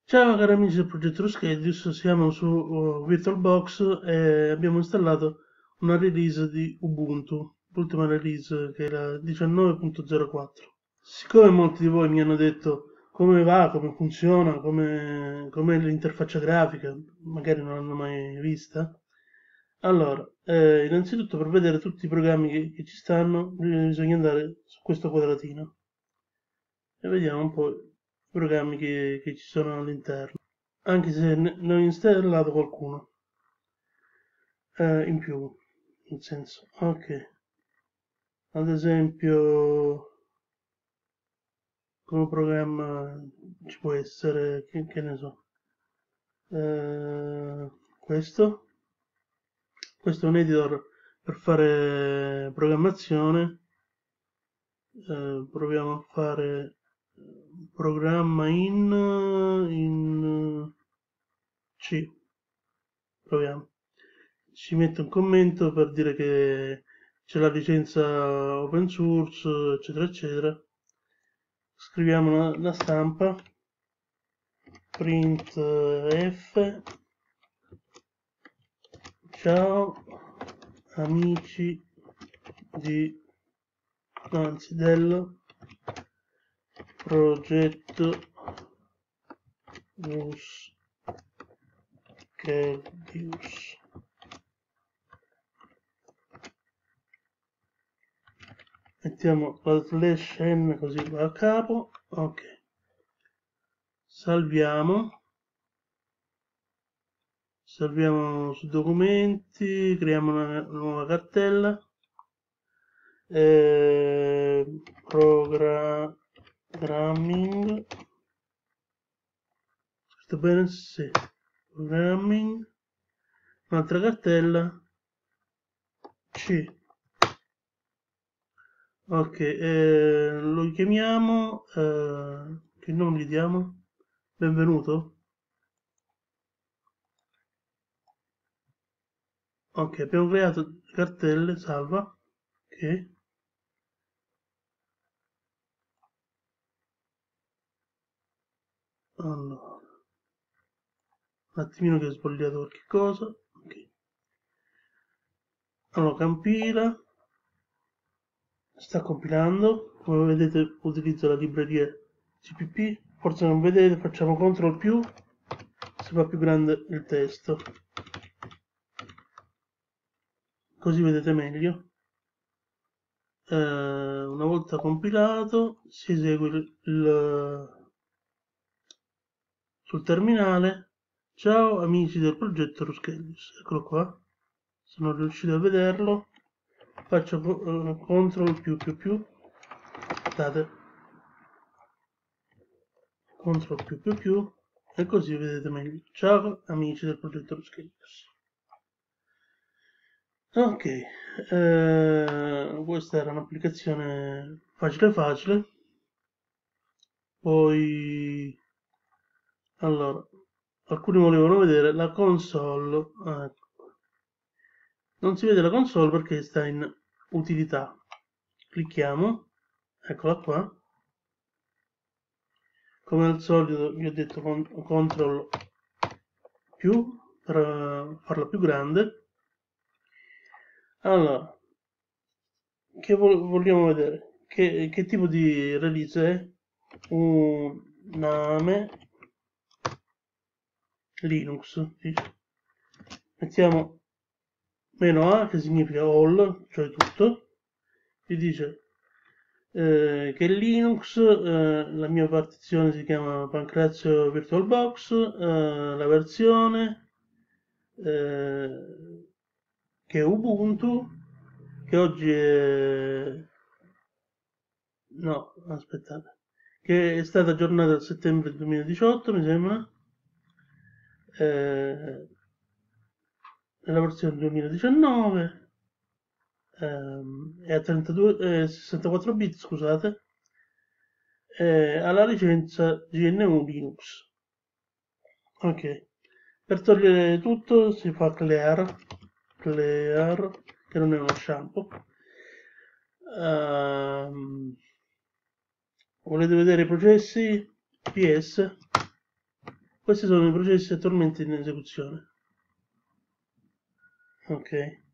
Ciao cari amici del progetto Ruschedius, siamo su VirtualBox e abbiamo installato una release di Ubuntu, l'ultima release che è la 19.04. Siccome molti di voi mi hanno detto come va, come funziona, com'è l'interfaccia grafica, magari non l'hanno mai vista, allora, innanzitutto per vedere tutti i programmi che ci stanno bisogna andare su questo quadratino e vediamo un po' i programmi che ci sono all'interno, anche se ne ho installato qualcuno in più, nel senso, ok, ad esempio come programma ci può essere, che ne so, eh, questo, questo è un editor per fare programmazione. Proviamo a fare programma in C, proviamo. Ci mette un commento per dire che c'è la licenza open source, eccetera, eccetera. Scriviamo la stampa, print f, ciao amici del progetto Ruschedius. Mettiamo la slash n così va a capo, ok, salviamo su documenti, creiamo una nuova cartella, programming, scritto bene? Sì, programming, un'altra cartella, C, ok, lo chiamiamo, che nome gli diamo? Benvenuto? Ok, abbiamo creato cartelle, salva, ok, allora, un attimino che ho sbagliato qualche cosa, ok, allora compila, sta compilando, come vedete utilizzo la libreria cpp, forse non vedete, facciamo CTRL più, si fa più grande il testo, così vedete meglio. Una volta compilato si esegue sul terminale. Ciao amici del progetto Ruschedius, eccolo qua, se non riuscite a vederlo faccio CTRL più, aspettate, CTRL più e così vedete meglio. Ciao amici del progetto Ruschedius. Ok, questa era un'applicazione facile facile. Poi, allora, alcuni volevano vedere la console. Ecco. Non si vede la console perché sta in utilità. Clicchiamo, eccola qua. Come al solito vi ho detto CTRL più per farla più grande. Allora, che vogliamo vedere? Che tipo di release è? Un nome Linux, dice. Mettiamo "-a", che significa all, cioè tutto. Vi dice che Linux, la mia partizione si chiama Pancrazio VirtualBox, la versione che è Ubuntu, che oggi è... no, aspettate, che è stata aggiornata a settembre 2018, mi sembra, nella versione 2019, è a 64 bit, scusate, ha la licenza GNU Linux. Ok, per togliere tutto si fa clear, che non è uno shampoo. Volete vedere i processi? PS, Questi sono i processi attualmente in esecuzione. Ok.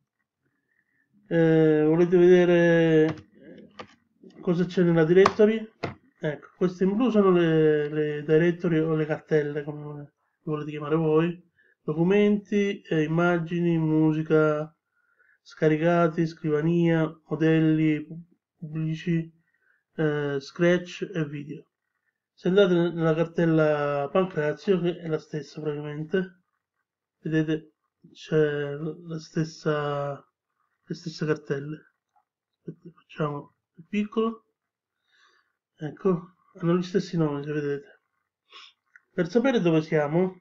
Volete vedere cosa c'è nella directory? Ecco, queste in blu sono le directory o le cartelle, come volete chiamare voi. Documenti, immagini, musica, scaricati, scrivania, modelli pubblici, scratch e video. Se andate nella cartella Pancrazio, che è la stessa praticamente, vedete c'è le stesse cartelle. Aspetta, facciamo più piccolo. Ecco, hanno gli stessi nomi, se vedete. Per sapere dove siamo,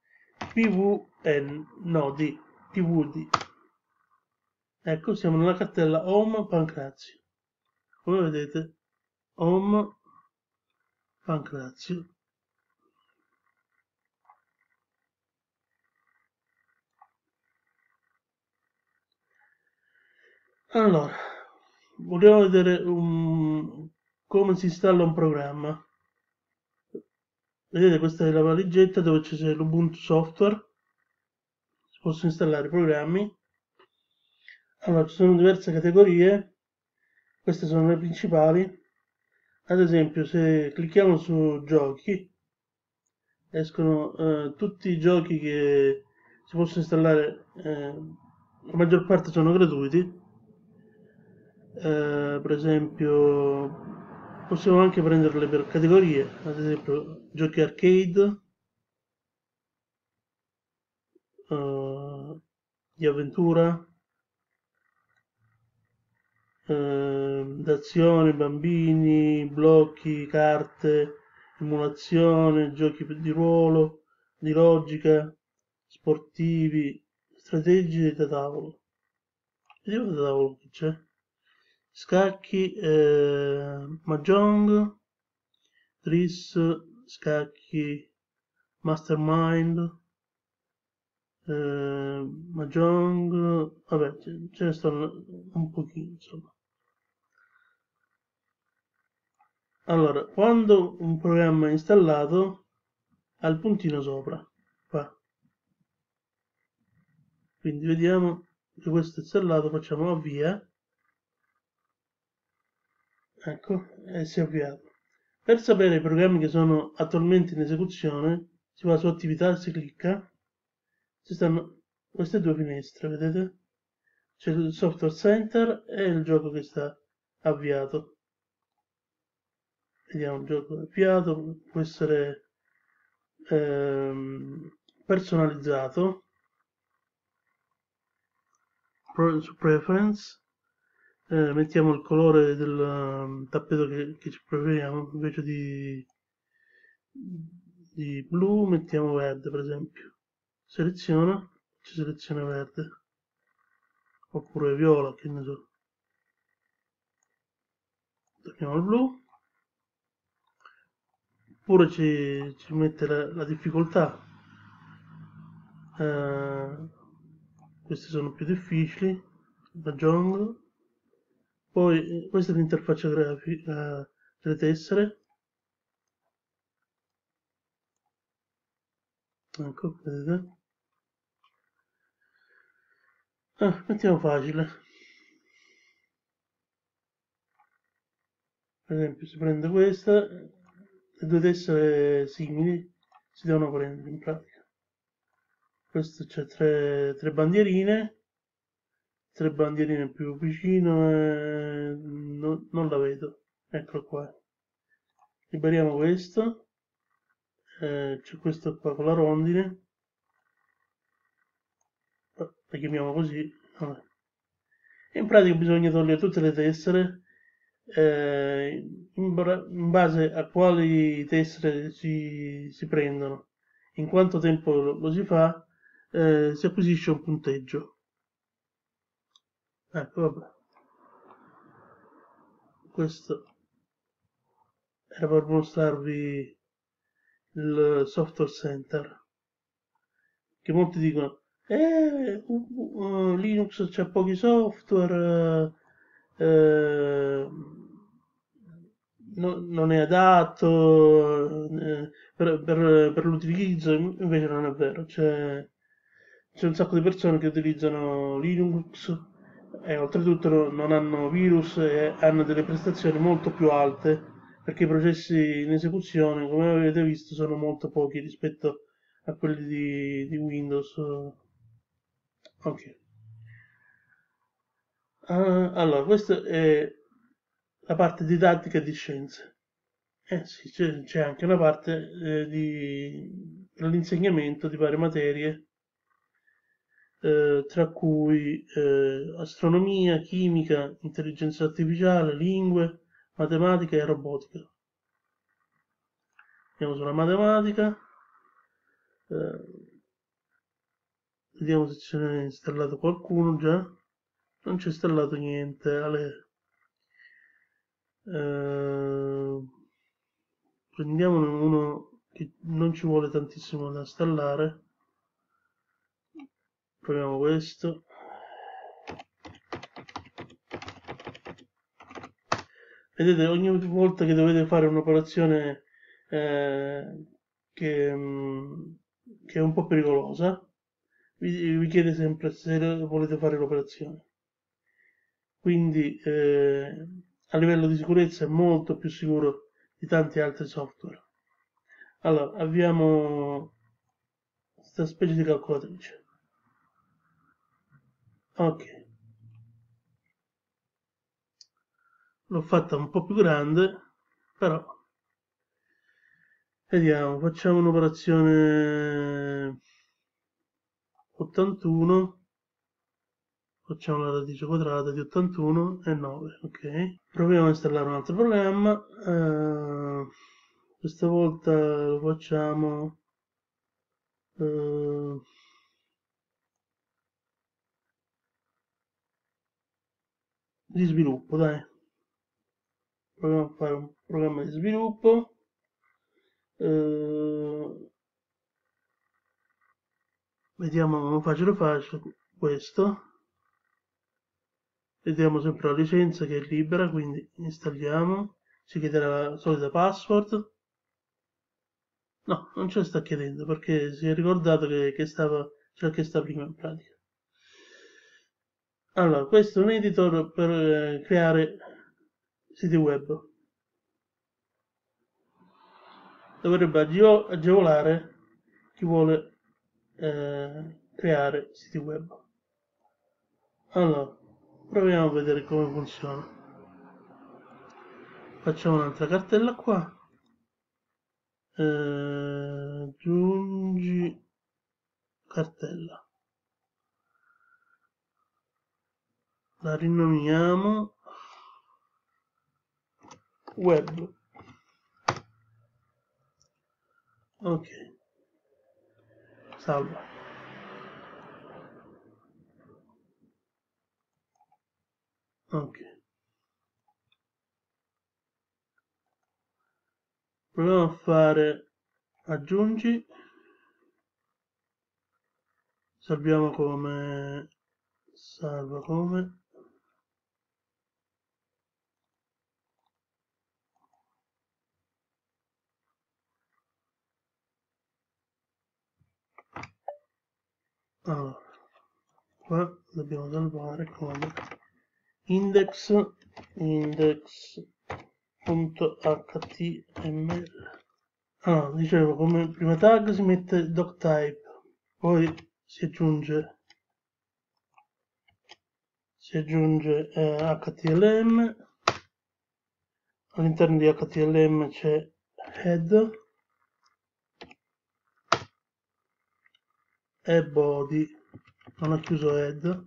PVN, no, PVD. Ecco, siamo nella cartella Home Pancrazio. Come vedete, Home Pancrazio. Allora, vogliamo vedere come si installa un programma. Vedete, questa è la valigetta dove c'è l'Ubuntu Software. Si possono installare i programmi. Allora, ci sono diverse categorie. Queste sono le principali. Ad esempio, se clicchiamo su giochi, escono tutti i giochi che si possono installare, la maggior parte sono gratuiti. Per esempio, possiamo anche prenderle per categorie, ad esempio giochi arcade, di avventura, d'azione, bambini, blocchi, carte, emulazione, giochi di ruolo, di logica, sportivi, strategici da tavolo. Vediamo da tavolo che c'è. Scacchi, Mahjong, Tris, scacchi, Mastermind, Mahjong, vabbè, ce ne stanno un pochino, insomma. Allora, quando un programma è installato, ha il puntino sopra, qua. Quindi vediamo che questo è installato, facciamo avvia. Ecco, e si è avviato. Per sapere i programmi che sono attualmente in esecuzione, si va su attività e si clicca. Ci stanno queste due finestre, vedete? C'è il software center e il gioco che sta avviato. Vediamo il gioco avviato, può essere personalizzato su preference, mettiamo il colore del tappeto che ci preferiamo, invece di blu mettiamo verde per esempio. Seleziona, ci seleziona verde, oppure viola, che ne so. Torniamo al blu, oppure ci mette la difficoltà. Questi sono più difficili, Mahjong. Poi questa è l'interfaccia grafica delle tessere. Ecco, vedete? Mettiamo facile. Per esempio, si prende questa, le due tessere simili si devono prendere in pratica. Questo c'è tre bandierine più vicino e non la vedo. Eccolo qua. Liberiamo questo, c'è questo qua con la rondine, la chiamiamo così. Vabbè. E in pratica bisogna togliere tutte le tessere in base a quali tessere si prendono, in quanto tempo lo si fa, si acquisisce un punteggio. Ecco, vabbè. Questo era per mostrarvi il software center, che molti dicono Linux c'ha pochi software, non è adatto per l'utilizzo, invece non è vero. C'è un sacco di persone che utilizzano Linux e oltretutto non hanno virus e hanno delle prestazioni molto più alte perché i processi in esecuzione, come avete visto, sono molto pochi rispetto a quelli di Windows. Ok. Allora, questa è la parte didattica di scienze. Sì, c'è anche una parte dell'insegnamento di varie materie, tra cui astronomia, chimica, intelligenza artificiale, lingue, matematica e robotica. Andiamo sulla matematica, eh, vediamo se ce n'è installato qualcuno già. Non c'è installato niente, Ale. Eh, Prendiamone uno che non ci vuole tantissimo da installare. Proviamo questo. Vedete, ogni volta che dovete fare un'operazione eh, che è un po' pericolosa, vi chiede sempre se volete fare l'operazione. Quindi a livello di sicurezza è molto più sicuro di tanti altri software. Allora, avviamo questa specie di calcolatrice. Ok, l'ho fatta un po' più grande, però vediamo, facciamo un'operazione 81, facciamo la radice quadrata di 81 e 9, ok? Proviamo a installare un altro programma, questa volta lo facciamo eh, di sviluppo, dai. Proviamo a fare un programma di sviluppo. Vediamo facile facile questo. Vediamo sempre la licenza che è libera, quindi installiamo. Ci chiederà la solita password. No, non ce la sta chiedendo perché si è ricordato che stava, c'era chiesta prima in pratica. Allora, questo è un editor per creare siti web. Dovrebbe agevolare chi vuole creare siti web. Allora, proviamo a vedere come funziona. Facciamo un'altra cartella qua. Aggiungi cartella. La rinomiamo web. Ok, salva. Ok. Proviamo a fare aggiungi. Salviamo come salva come. Allora, qua dobbiamo salvare come index.html. Ah, dicevo, come prima tag si mette doctype, poi si aggiunge HTLM, all'interno di HTLM c'è head e body, non ho chiuso head.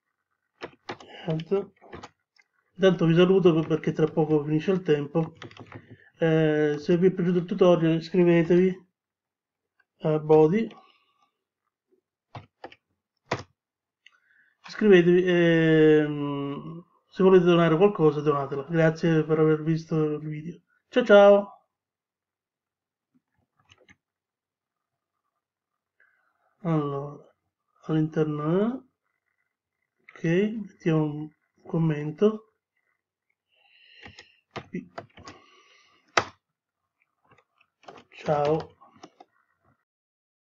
Intanto vi saluto perché tra poco finisce il tempo. Se vi è piaciuto il tutorial iscrivetevi a body, iscrivetevi e se volete donare qualcosa donatela. Grazie per aver visto il video. Ciao ciao! Allora, all'interno ok, mettiamo un commento. Ciao.